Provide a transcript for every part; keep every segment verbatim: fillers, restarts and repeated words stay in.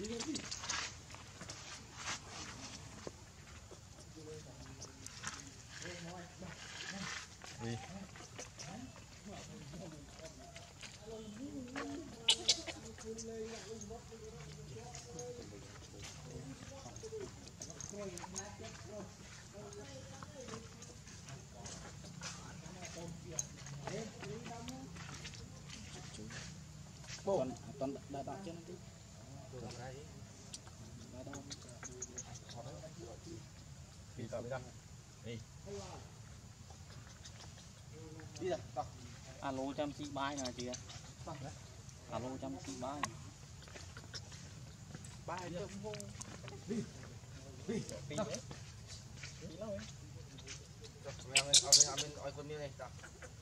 Toàn toàn đã đọc chưa đi. Đi tao đi ra. Đi. Đi ra. Đọc. Alo chăm xí bài nè chị ạ. Alo chăm xí bài. Bài được vô. Đi. Đi. Đi đấy. Đi lâu ấy. Rồi, mình mình mình oi con này ta.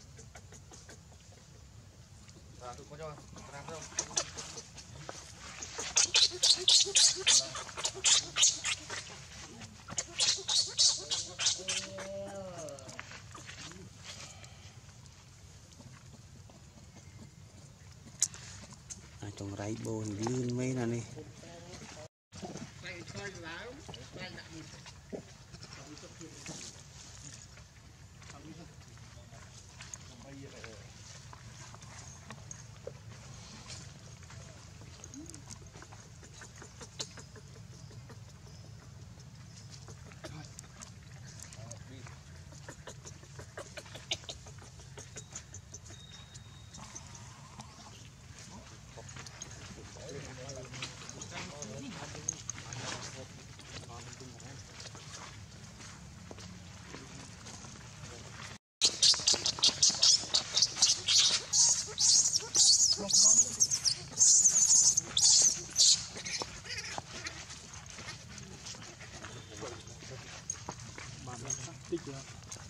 Rồi, tôi có cho. Làm không? Trong rái bồn lươn mấy nè này tích chưa?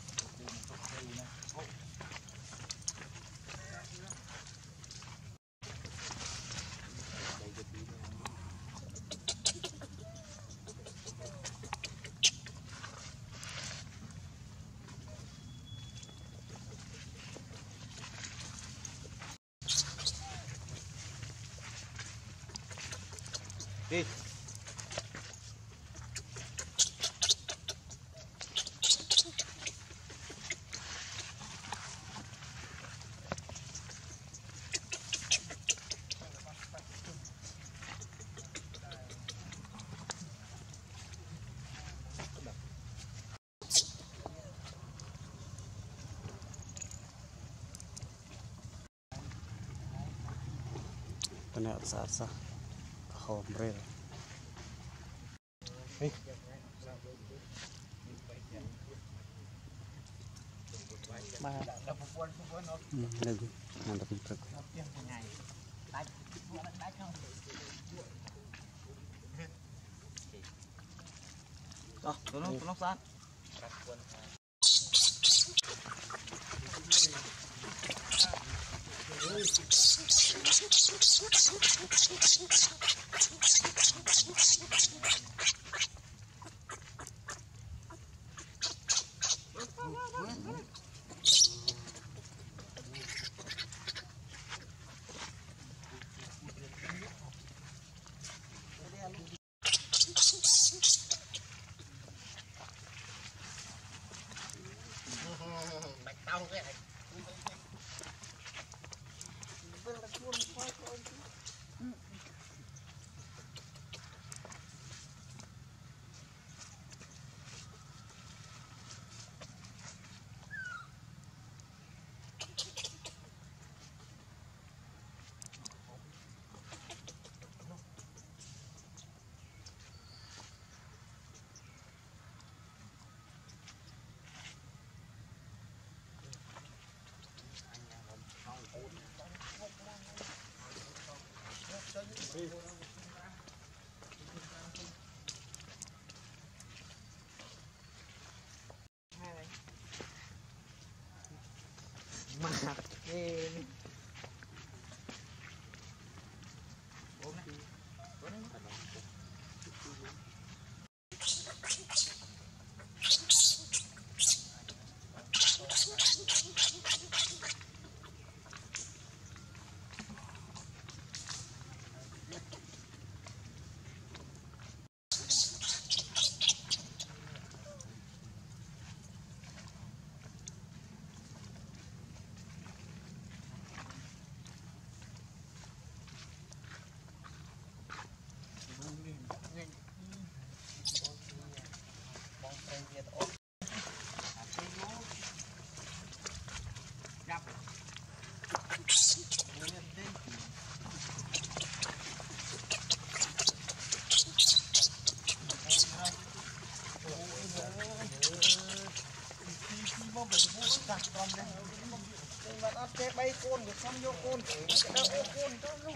Đi. Kena sasa hombre Đi. Mà lagi mantap truk đó, nó nó sát. Bạch tao cái này. Mà ghê đi. xong vô côn cái đâu ô côn cho luôn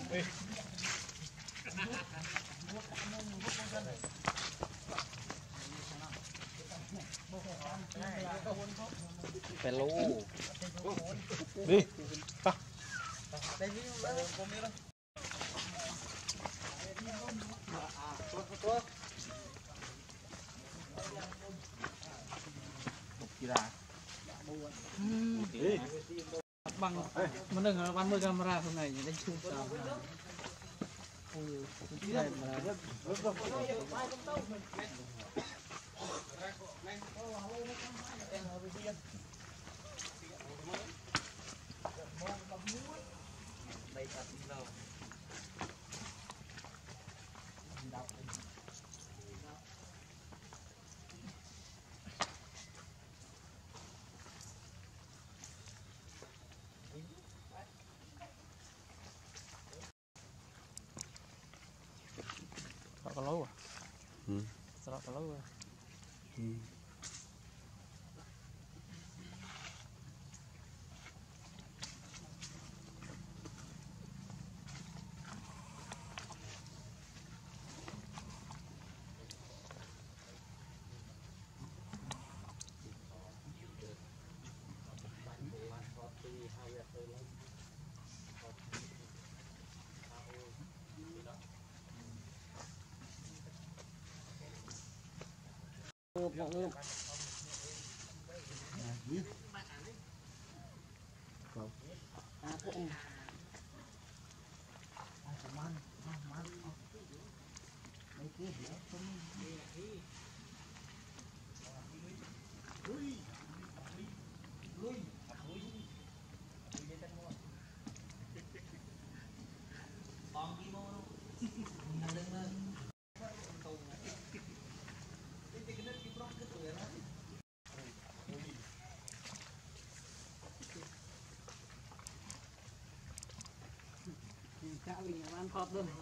phải lú đi ta đây đi con đi đâu bằng mình đừng bắn mưa camera hôm này đánh chung sao có lấu à? Ừ. Sao có lấu à? Ừ. Mọi người chả bị ăn phật luôn.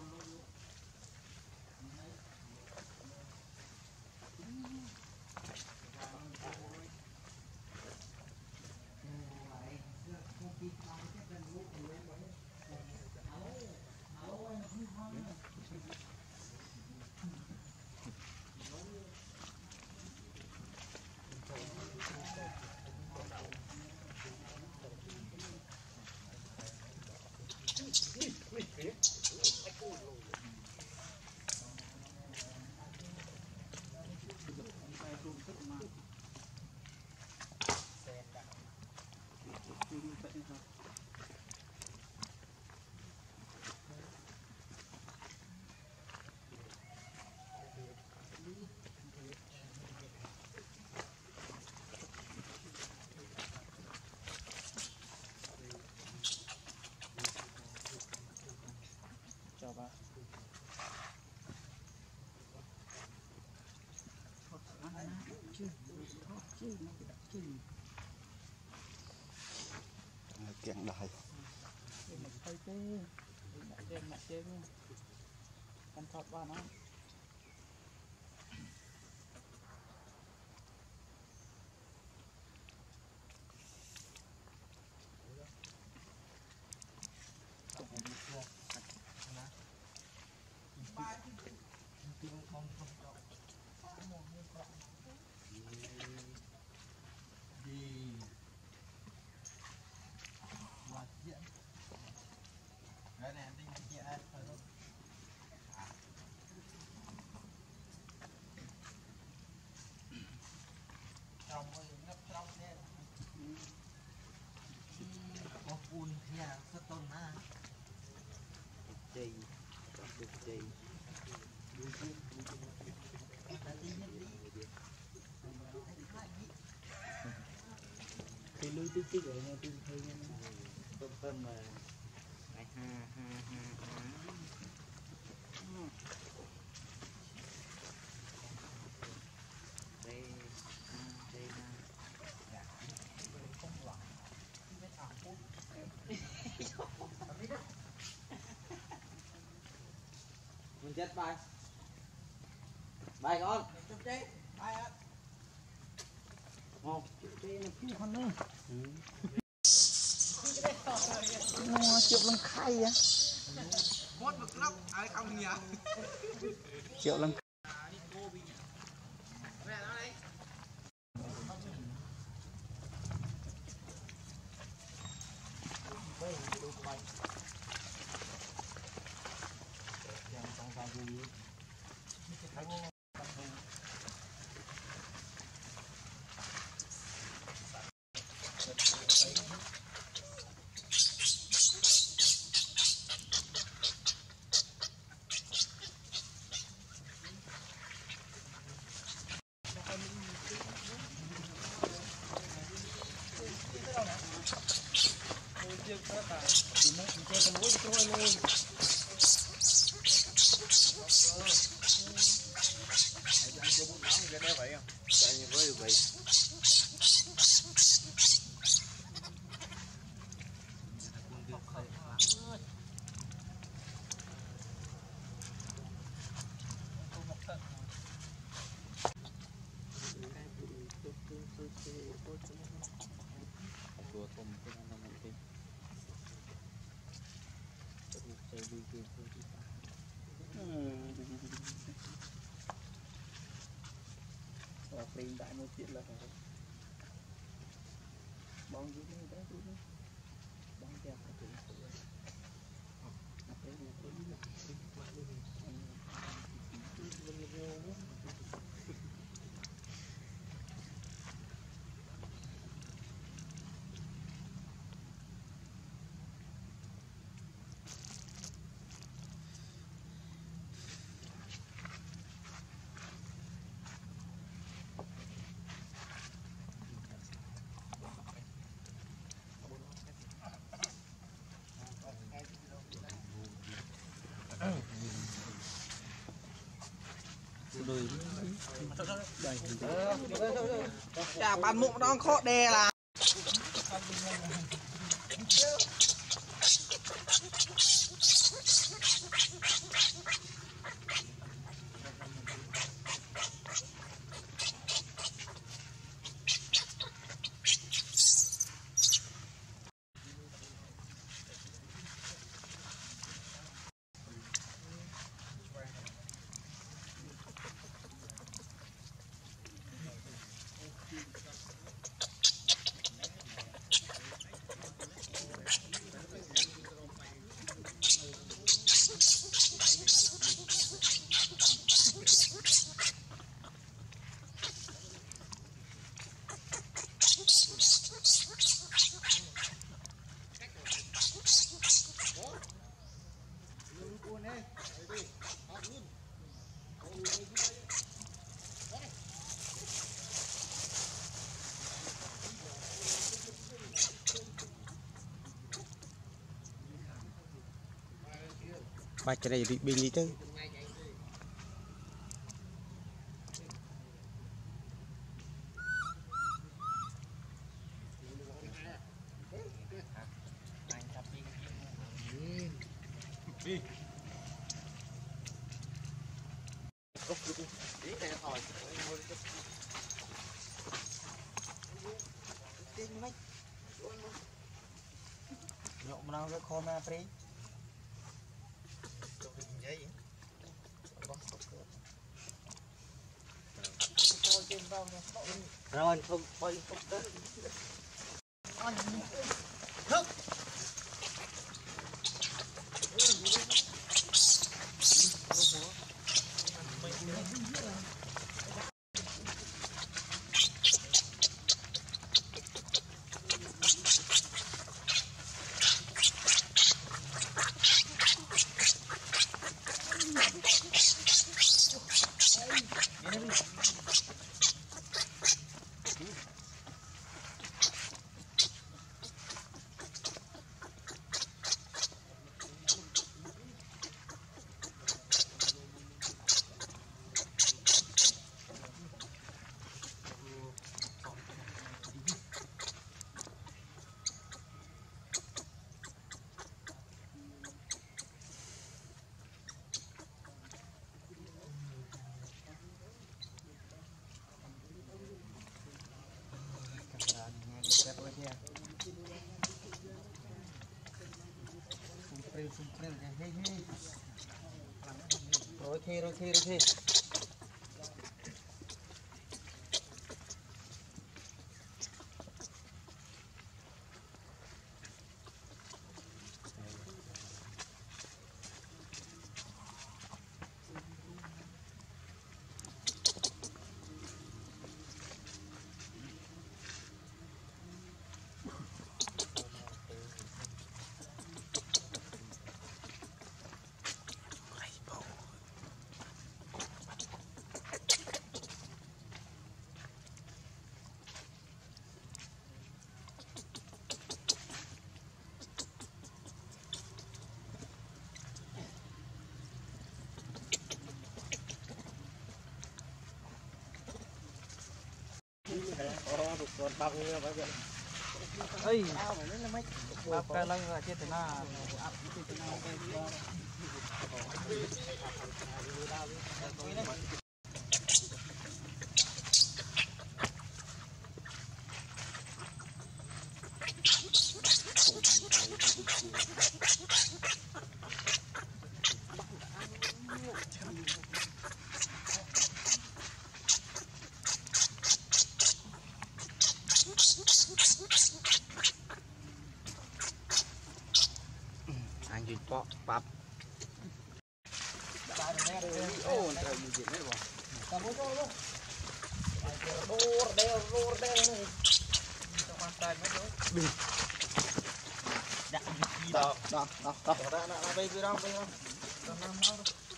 Coba. Kiện đài Thấy cái mặt trên mặt trên con thọt vào nó. Thì lưu tí tí rồi nha, tôi thấy tôm tôm mà ha ha ha ha. Đây đây mình chết bài bài con chụp chơi bài á ngon chơi là cứ con nữa. mua chụp lăng khay á Một bực lắm, ai không nhỉ? chụp lăng đại một chuyện là bong dưới đây đấy bong kẹo Chà bạn mụn nó khó đè là ba cái này bị bình đi chứ nhộn nào cái kho ma free rồi không quay không tới rồi thi rồi thi rồi thi còn bao nhiêu bao giờ ấy bắp cái lăng là chết thế nào anh chỉ bọ bắp ô trời mình diễn đấy bỏ tao muốn đâu đâu đô đeo đô đeo này tao quan tay mấy đứa đó đó đó đó đó đó bây giờ đâu bây giờ đâu năm đâu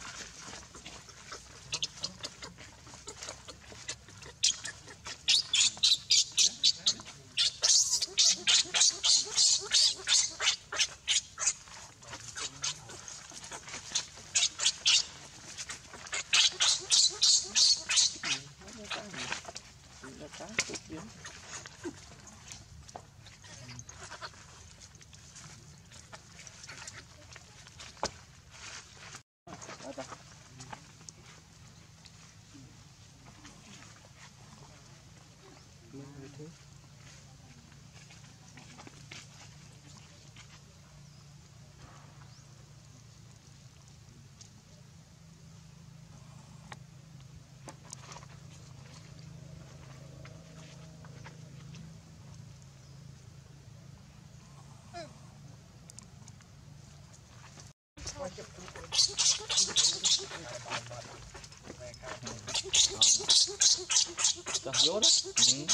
Cho vô đó. Ừ.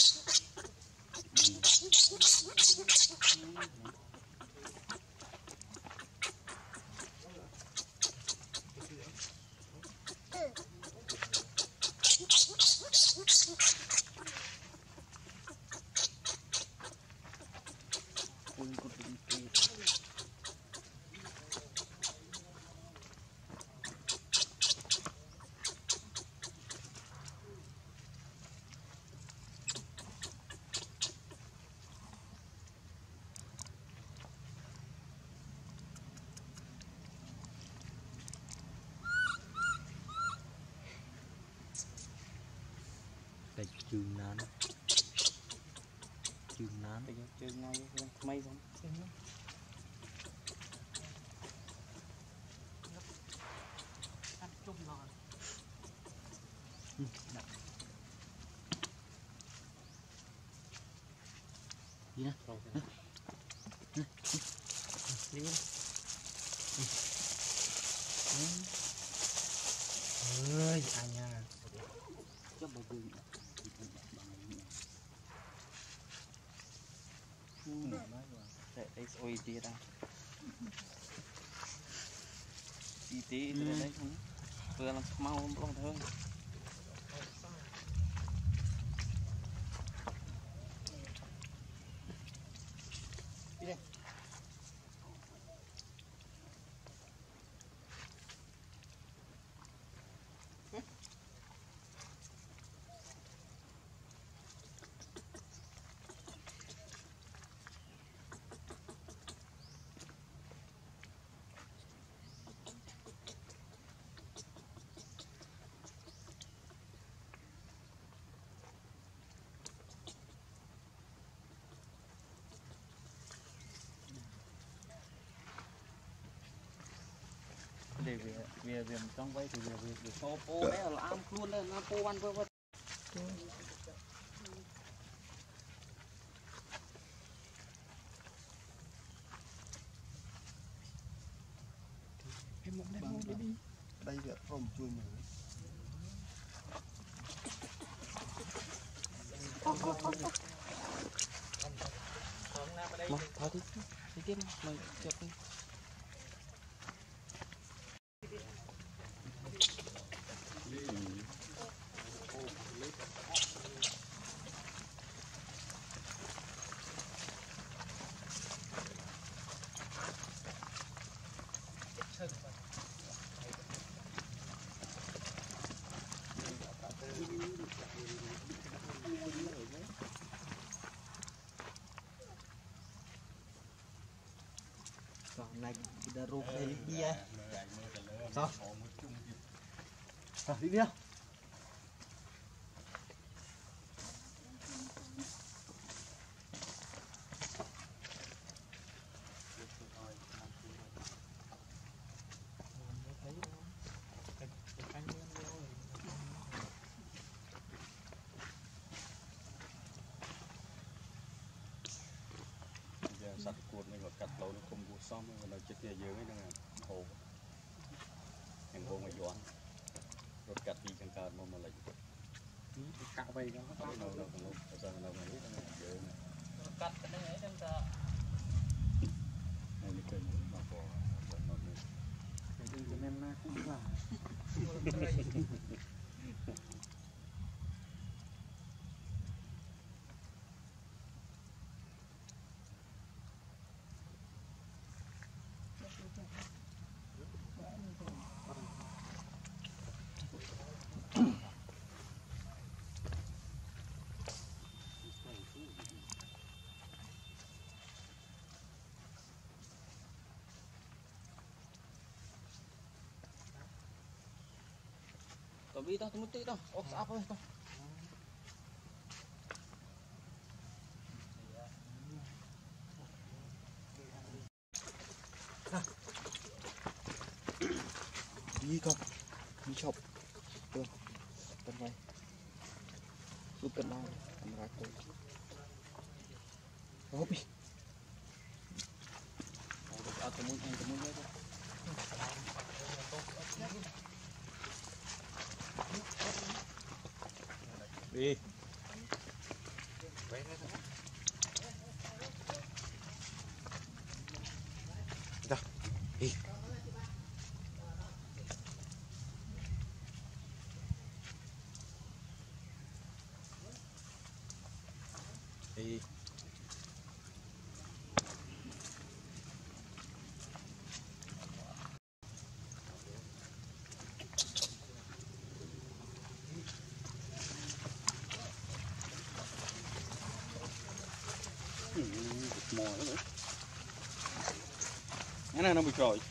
Cái chừng nán chừng nán bây giờ chừng ngay mấy không ăn chung rồi đi nè đi ơi anh nha cho bà gừng để đây ôi đi ra đi tí từ đây không vừa làm mau không hơn đi đây để về về về trong vay thì về về về po po đấy là ăn luôn đấy nó po ăn với với Em muốn đem mua đi. Đây là phòng chui mù. mà thôi đi đi tiếp mày chụp đi còn này kita rụp đây đi đi sao sao đi đi sạch cuộn này mà cắt lâu nó không buộc xong mà chết kia dưới nữa nè hồ hàng hồ mà doan rồi cắt đi càng càng mà mà lại cạo vay đó đâu đâu đâu đâu sao đâu mà biết nó dưới nè cắt cái này em ta này đi chơi nữa mà bỏ bỏ nó đừng cho em na cũng vào tao đi tao tao mất tí tao ốc sáp thôi tao đi không đi chọc được tận này lúc cận nào làm ra tôi hop đi à tao muốn anh tao muốn đấy đi ra đi đi mò đó nữa cái này nó bị rồi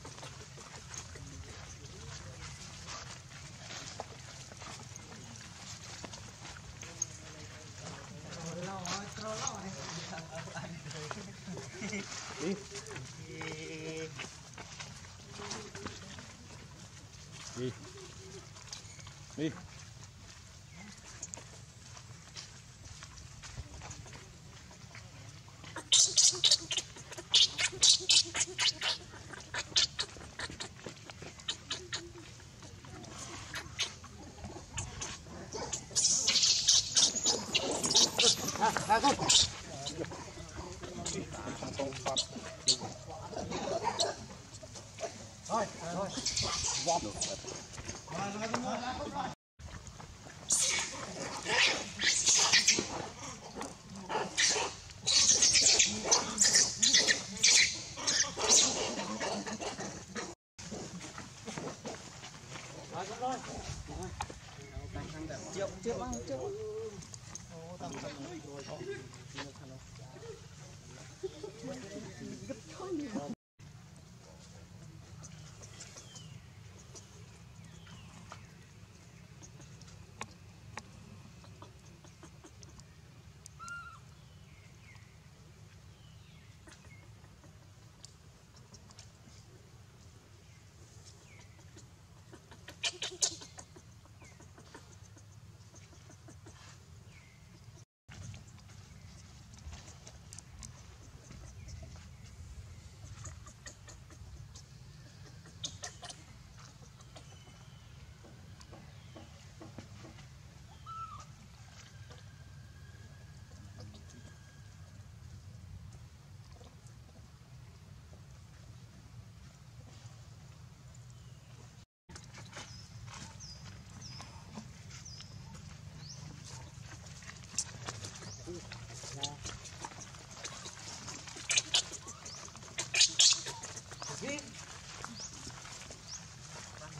đi đi đi à à con thôi thôi vọt chịu chịu ăn chịu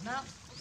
Nó.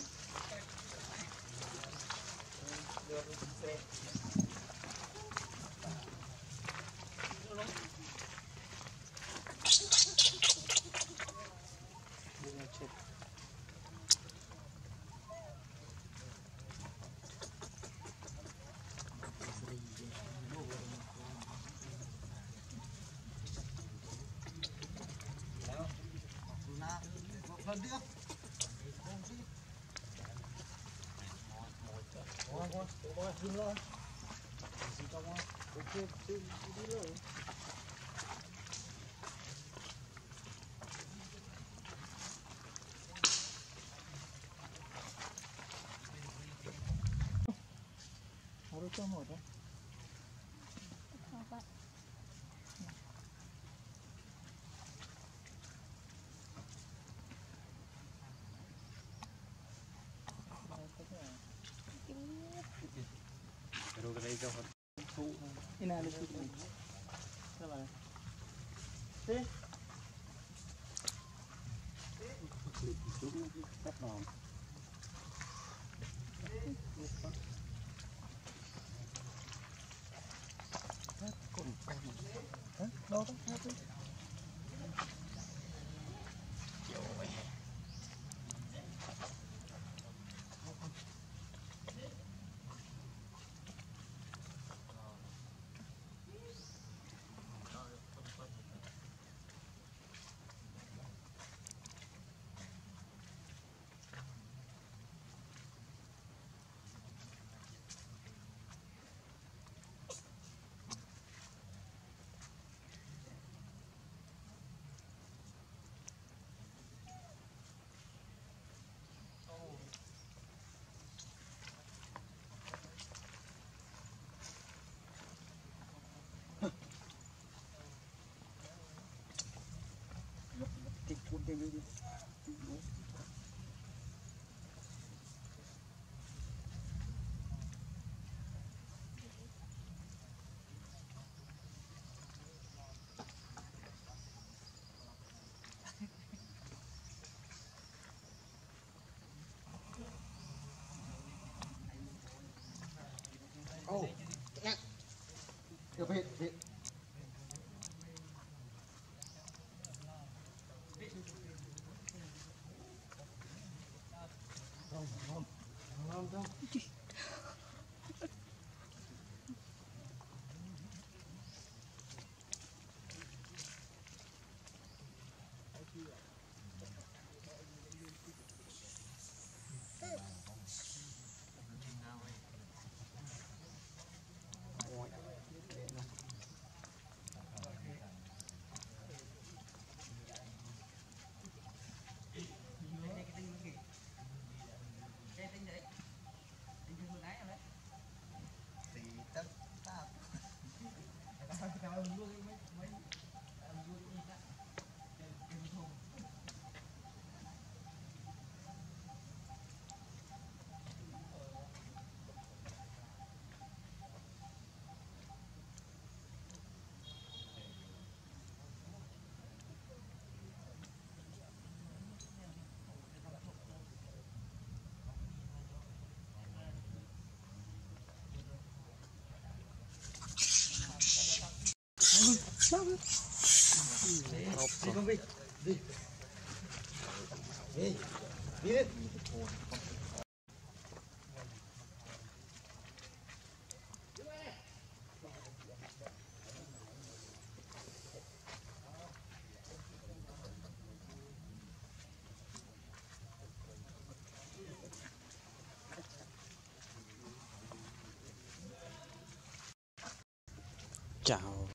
Hãy subscribe cho kênh Ghiền Mì Gõ để không bỏ lỡ những video hấp dẫn. Rồi cái này cho họ thu Ini ada situ. Coba. Sih. cắt đòn Đâu đó? Oh, nè. Được hết, hết. Không, không. Không, không. Đi con Vi, đi. Đi. Đi đi. chào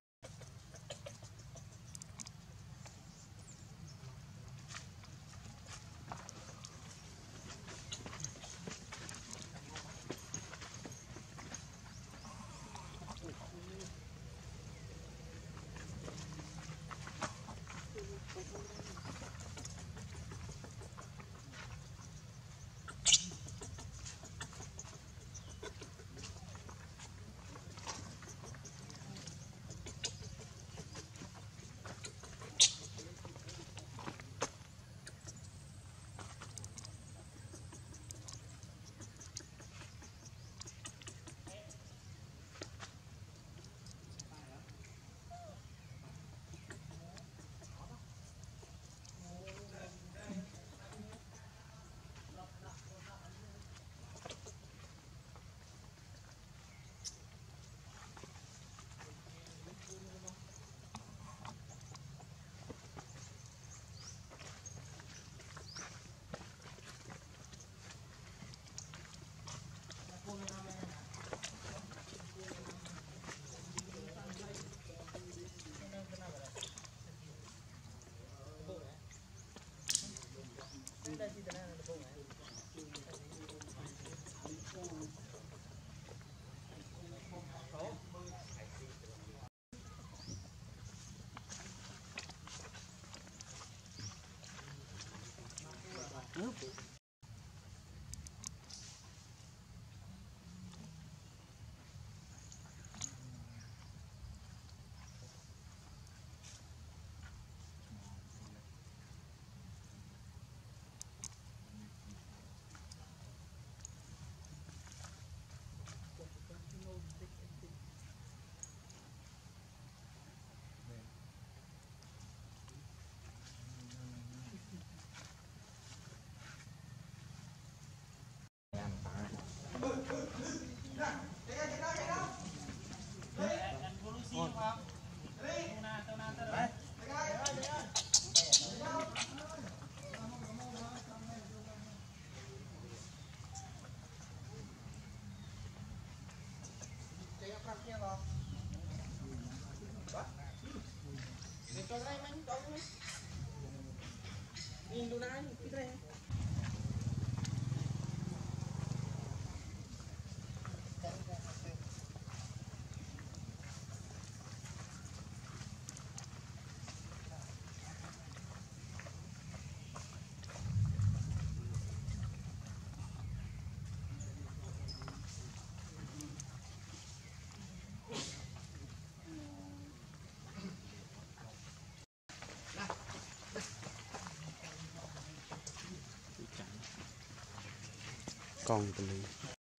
Con từ lý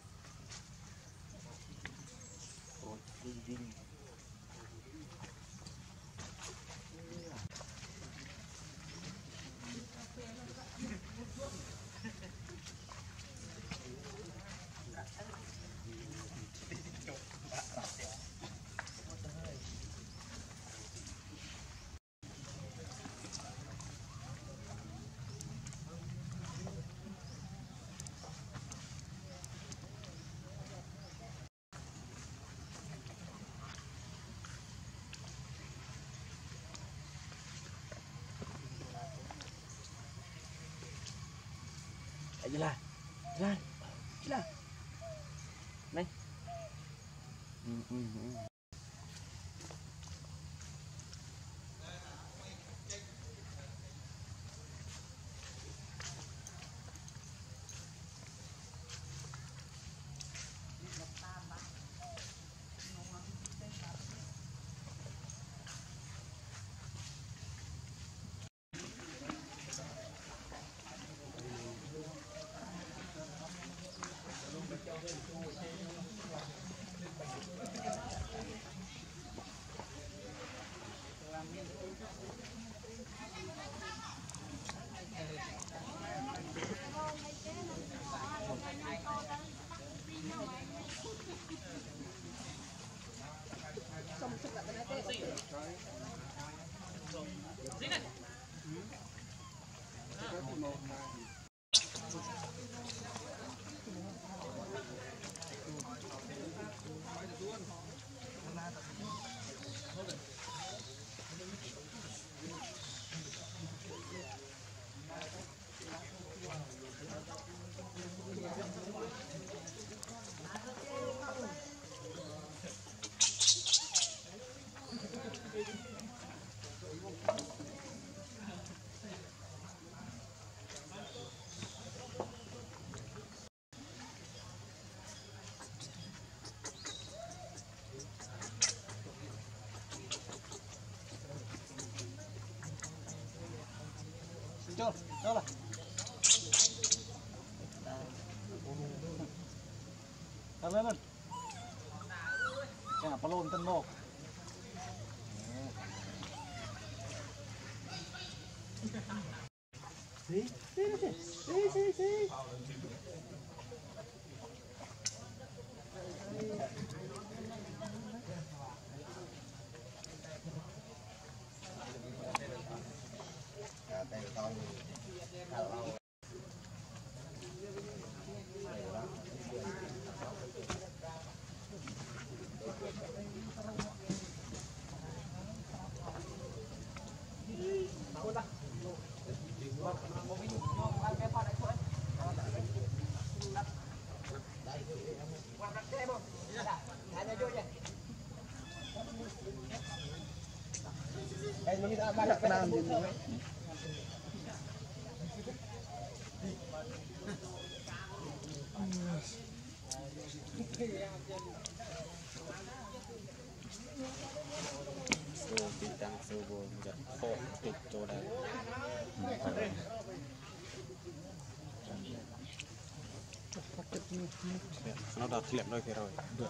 Jelah, jelah, jelah. Này. Ừ, ừ, ừ. Cho, đó là. Lên lên lên. Chà, palon tân mộc. Sí, sí, sí, sí, sí. Cái nó đã bắt được nam gì nữa. số bị tăng số vô giật khổ tụt chỗ đây nó đã thiệt rồi kìa rồi được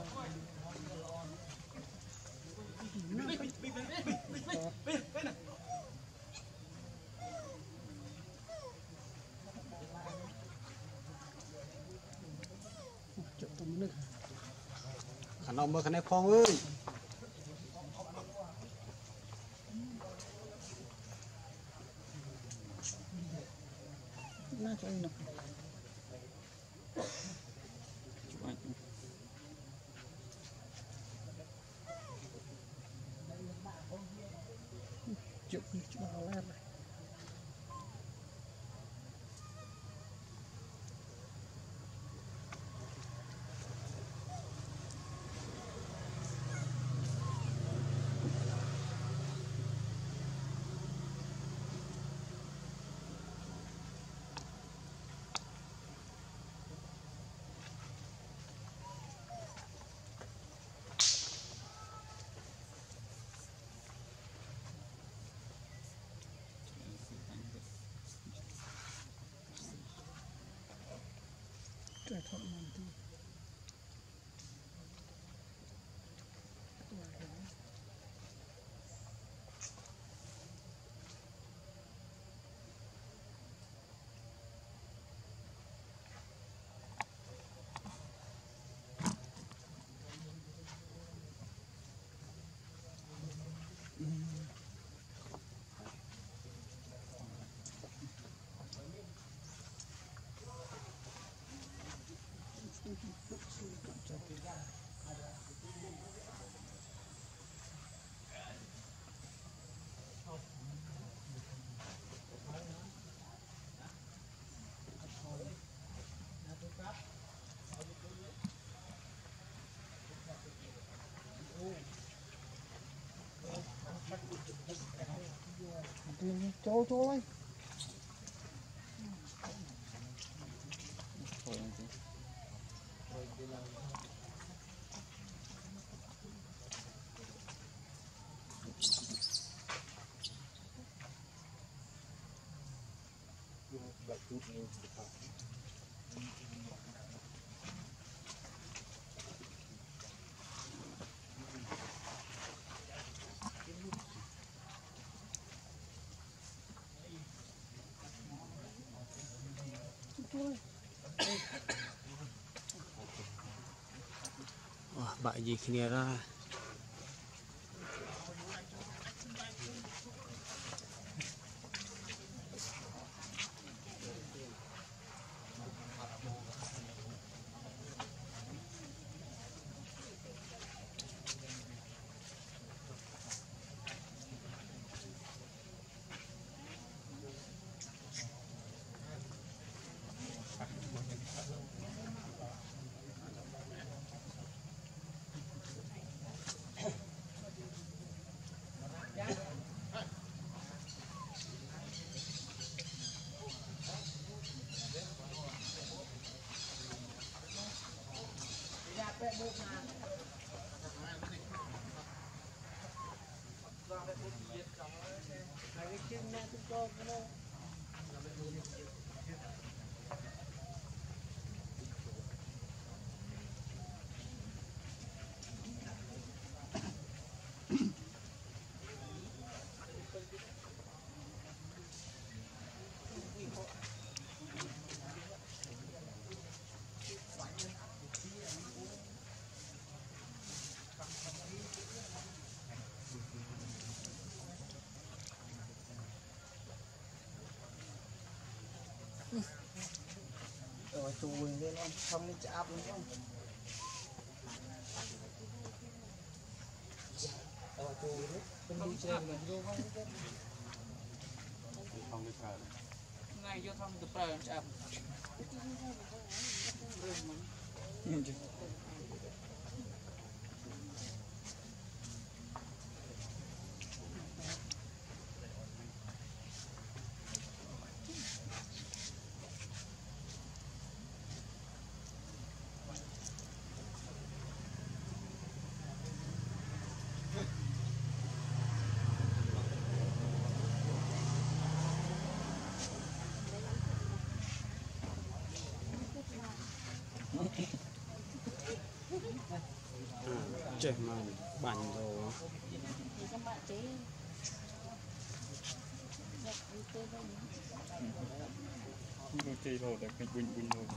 khả năng mơ khả năng phong ơi nó cho nó chụp chụp vào lab này Hãy subscribe cho kênh Ghiền Mì Gõ để không bỏ lỡ chỗ chỗ ấy bại gì kia ra rồi chui lên không không đi chạm luôn không rồi chui đấy bên đi chơi mình vô không không đi chơi ngay vô không được rồi chạm chết mà bắn rồi thì các bạn chế đẹp như tôi đây Không chơi thôi, để cái quỳnh quỳnh thôi.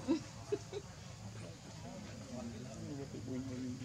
Cái quỳnh quỳnh.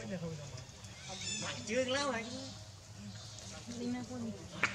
chương lắm anh. Đi nào con.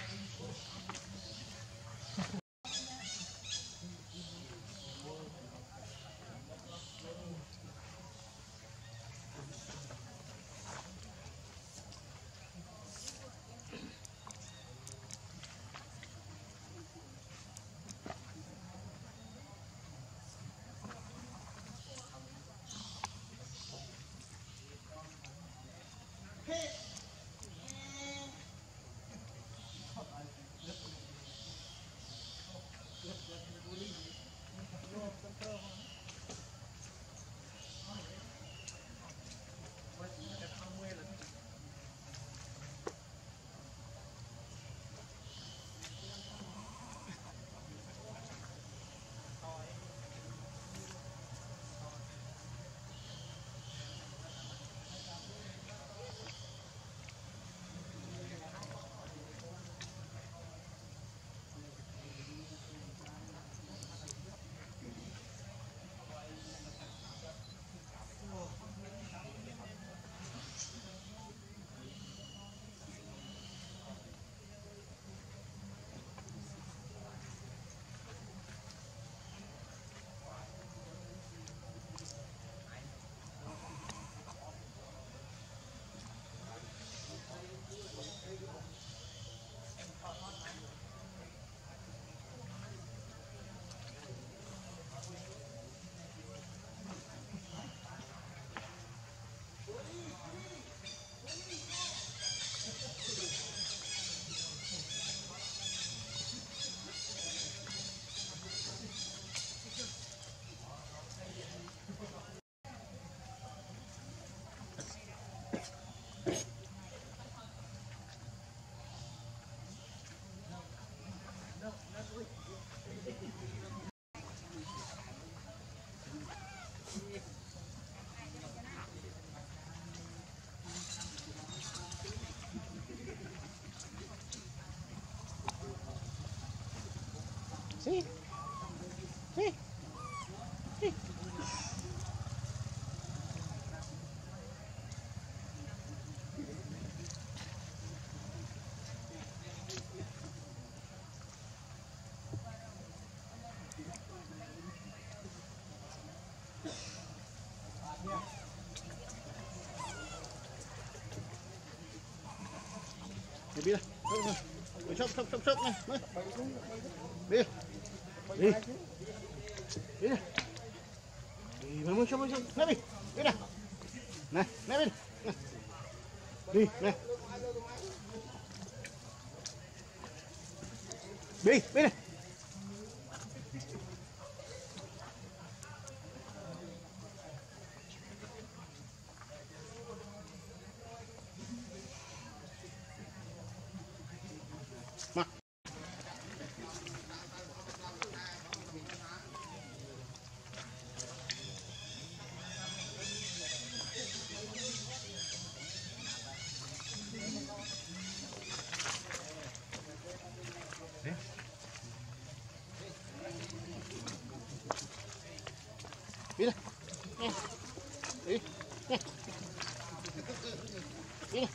Sí. Sí. Sí. Đi đi, sốc sốc sốc sốc này, đi, đi, đi, đi, mà muốn sốc sốc, này đi, đi này, này, này đi, đi, này, đi, đi này. Mà. Đi đây. Đi. Đi. Đi đây.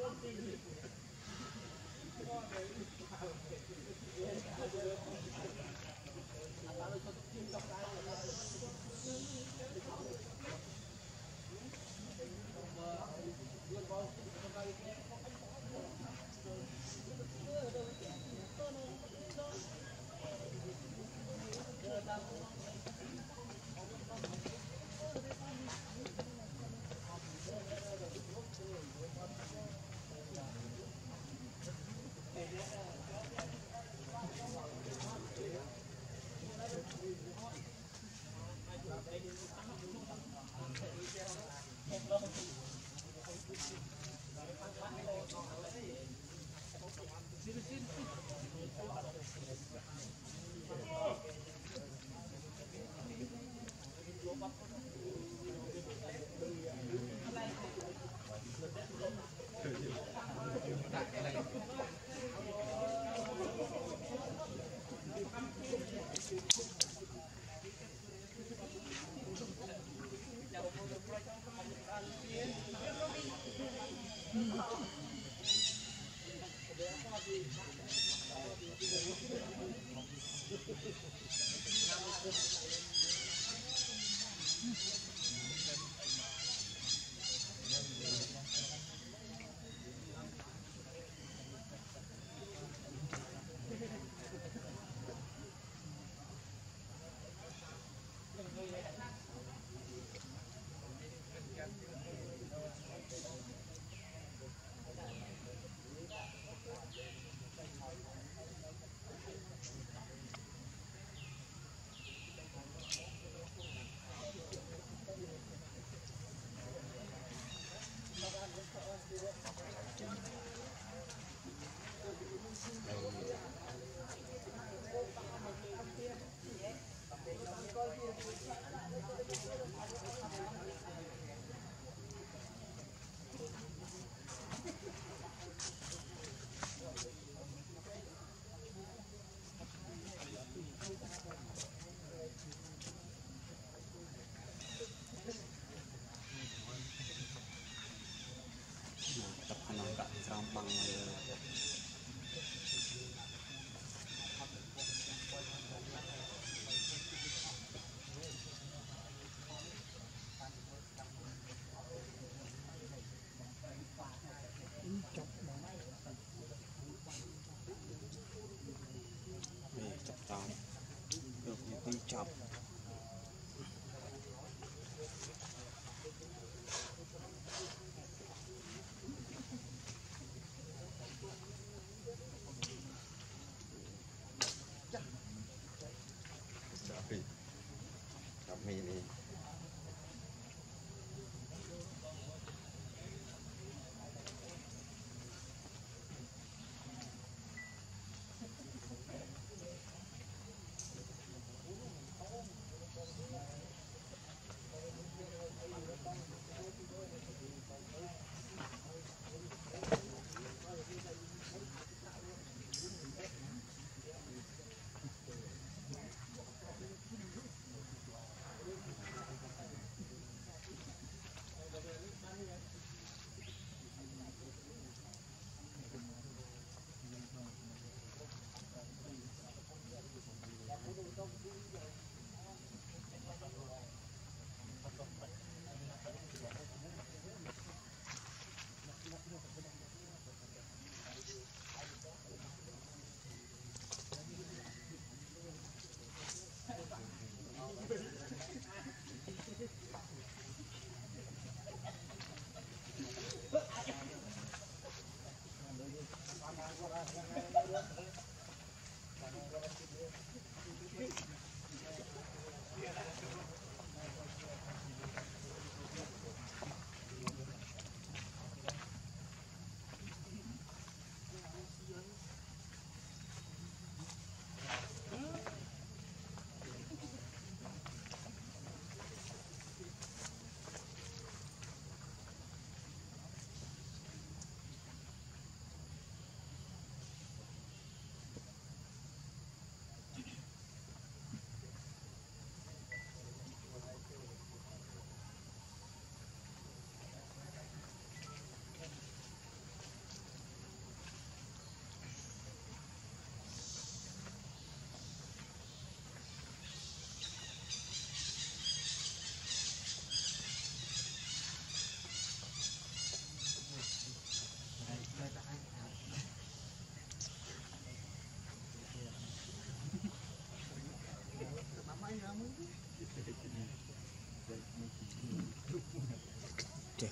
chọc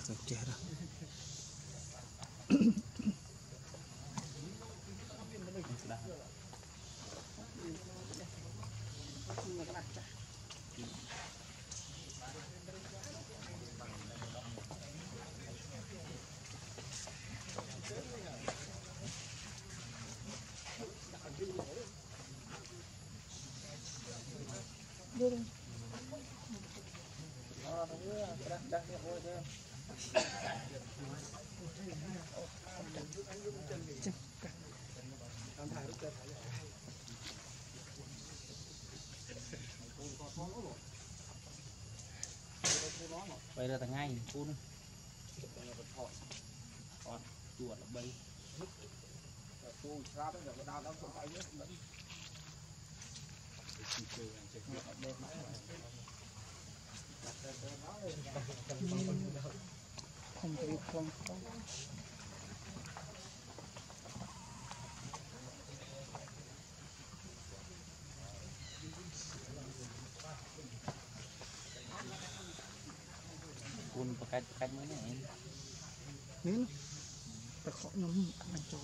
Rồi chết rồi. Đưa đi. Bây giờ thằng ngay phun chuột là bay Không thể không không. phun một cách cách mới này Miếng. Ta khó nhóm ăn cho.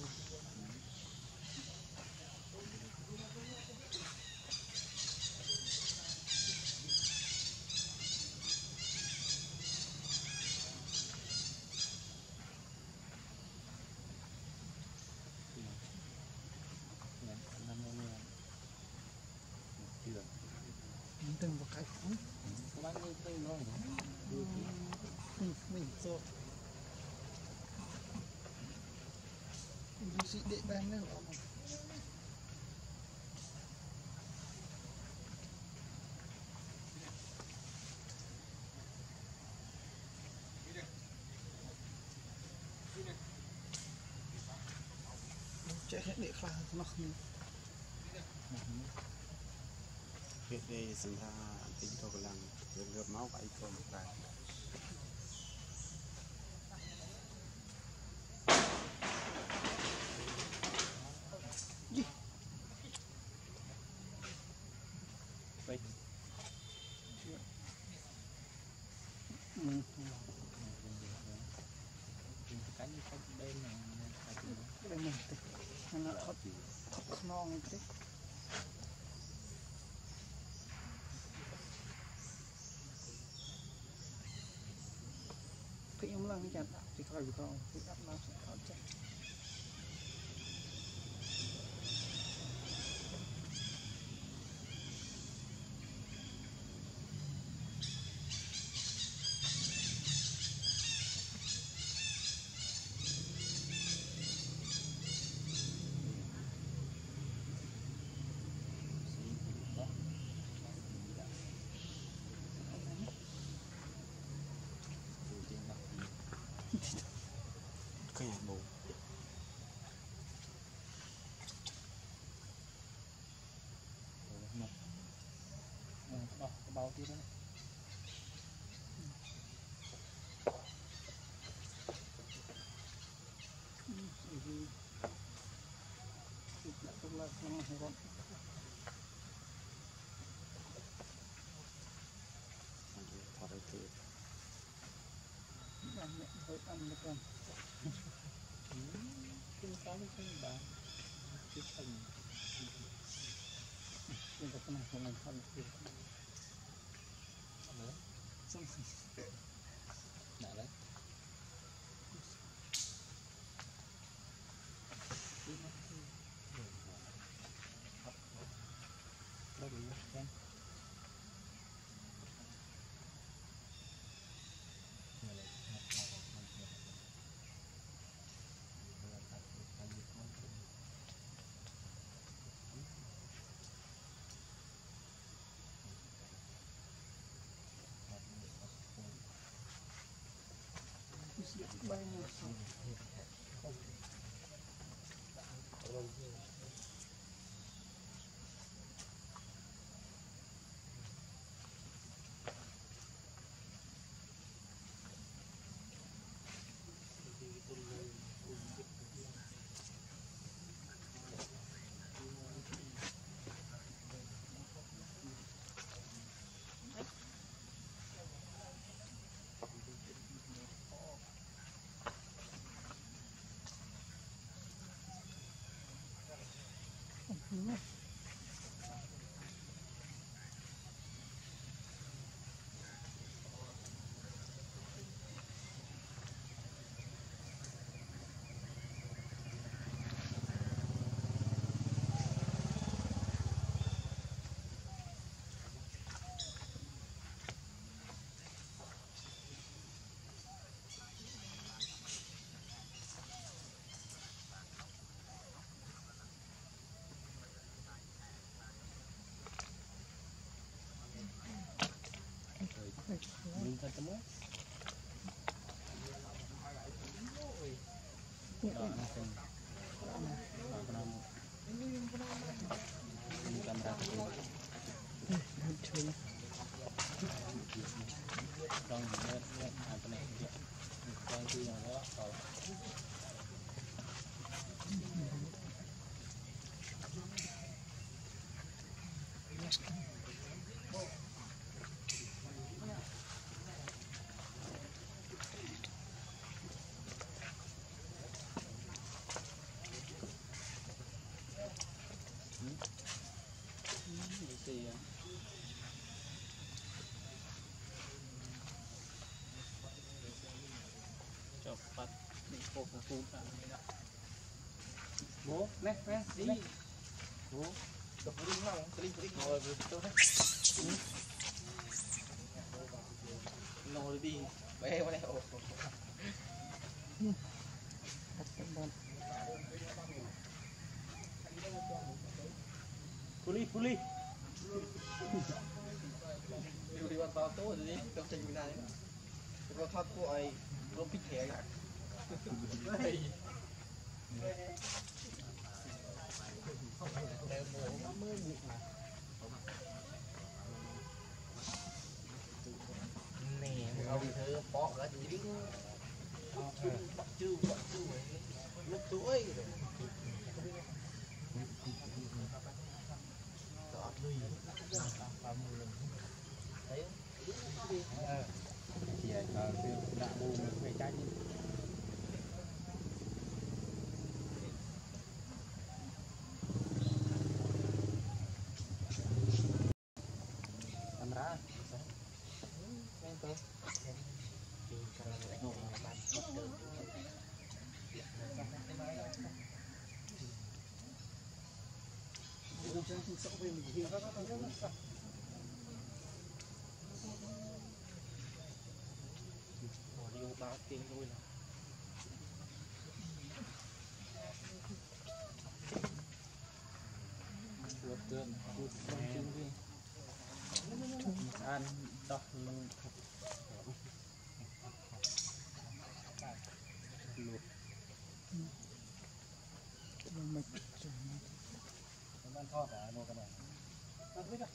Đừng vào cái phóng. Mình mình rồi. Mình sẽ để bàn nữa. Chạy hết để pha nó không. Hiện đây sinh ra tính thôi là được được máu vậy thôi một cái vậy Mình cái như cái bên này đây mình tịch. Nó thật thật non thế. Thì em lần chặt thì coi được không? Thì đắp nó sẽ có chặt. cái bộ đó bao tiêu đó Không là không hay con. thoát ra từ Ăn mẹ hơi ăn được không? kinh sáu mươi cân bà cái phần Nhưng mà cái này không làm thân được. Xong đã đấy đâu bị em bay nó xong. Bố, nè, nè, đi. Bố, đập đi không? Đi, đi, ngồi rồi tôi đấy. Ngồi đi, bé qua đây. Puli, puli. Điều đi vào tao tối rồi đi, tao trình cái này. Tao thoát của ai, nó pít thẻ cả. Đây. Nè, ông thử bỏ ra đi. Bắt chư, bắt chư. Lúc tuổi rồi. Thấy không? Thì là đã mua về trái đi. Camera. Điều ba tiếng thôi là Được được, được con chim đi. Ăn đọc luôn. Luộc. Ăn thọ cả mua cái này. Ăn biết đâu.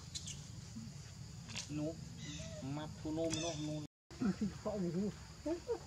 núp mặt thu nôm nó nôm Họ gì